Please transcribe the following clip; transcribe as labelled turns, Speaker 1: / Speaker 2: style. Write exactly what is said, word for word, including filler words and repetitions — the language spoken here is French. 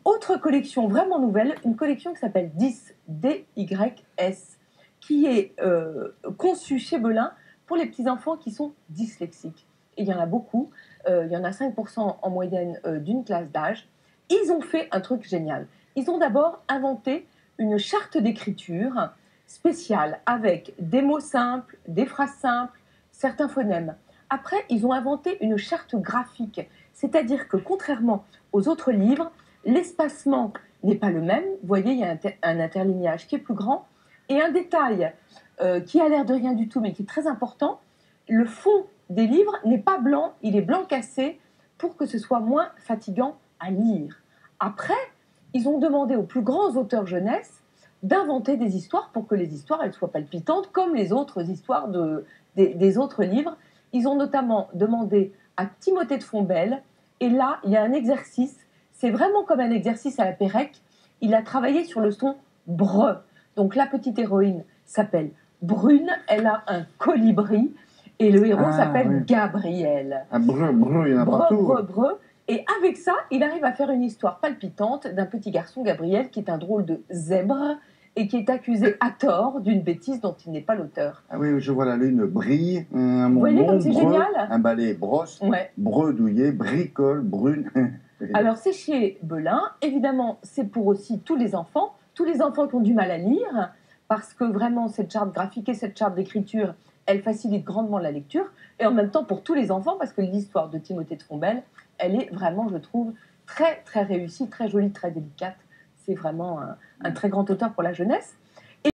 Speaker 1: Autre collection vraiment nouvelle, une collection qui s'appelle dys, D Y S, qui est euh, conçue chez Belin pour les petits-enfants qui sont dyslexiques. Et il y en a beaucoup, euh, il y en a cinq pour cent en moyenne euh, d'une classe d'âge. Ils ont fait un truc génial. Ils ont d'abord inventé une charte d'écriture spéciale avec des mots simples, des phrases simples, certains phonèmes. Après, ils ont inventé une charte graphique, c'est-à-dire que contrairement aux autres livres, l'espacement n'est pas le même. Vous voyez, il y a un, un interlignage qui est plus grand. Et un détail euh, qui a l'air de rien du tout, mais qui est très important, le fond des livres n'est pas blanc, il est blanc cassé pour que ce soit moins fatigant à lire. Après, ils ont demandé aux plus grands auteurs jeunesse d'inventer des histoires pour que les histoires elles soient palpitantes comme les autres histoires de, des, des autres livres. Ils ont notamment demandé à Timothée de Fontbelle, et là, il y a un exercice, c'est vraiment comme un exercice à la Pérec, il a travaillé sur le son bre. Donc la petite héroïne s'appelle Brune, elle a un colibri, et le héros ah, s'appelle oui. Gabriel.
Speaker 2: Ah, breu, breu, il y en a
Speaker 1: breu,
Speaker 2: partout.
Speaker 1: Breu, breu. Et avec ça, il arrive à faire une histoire palpitante d'un petit garçon, Gabriel, qui est un drôle de zèbre et qui est accusé à tort d'une bêtise dont il n'est pas l'auteur.
Speaker 2: Ah oui, je vois la lune brille, un
Speaker 1: Vous voyez comme c'est génial.
Speaker 2: Un balai brosse,
Speaker 1: ouais.
Speaker 2: Bredouillet, bricole, brune.
Speaker 1: Alors c'est chez Belin, évidemment c'est pour aussi tous les enfants, tous les enfants qui ont du mal à lire, parce que vraiment cette charte graphique et cette charte d'écriture, elle facilite grandement la lecture, et en même temps pour tous les enfants, parce que l'histoire de Timothée de Fontbelle, elle est vraiment, je trouve, très très réussie, très jolie, très délicate. C'est vraiment un, un très grand auteur pour la jeunesse.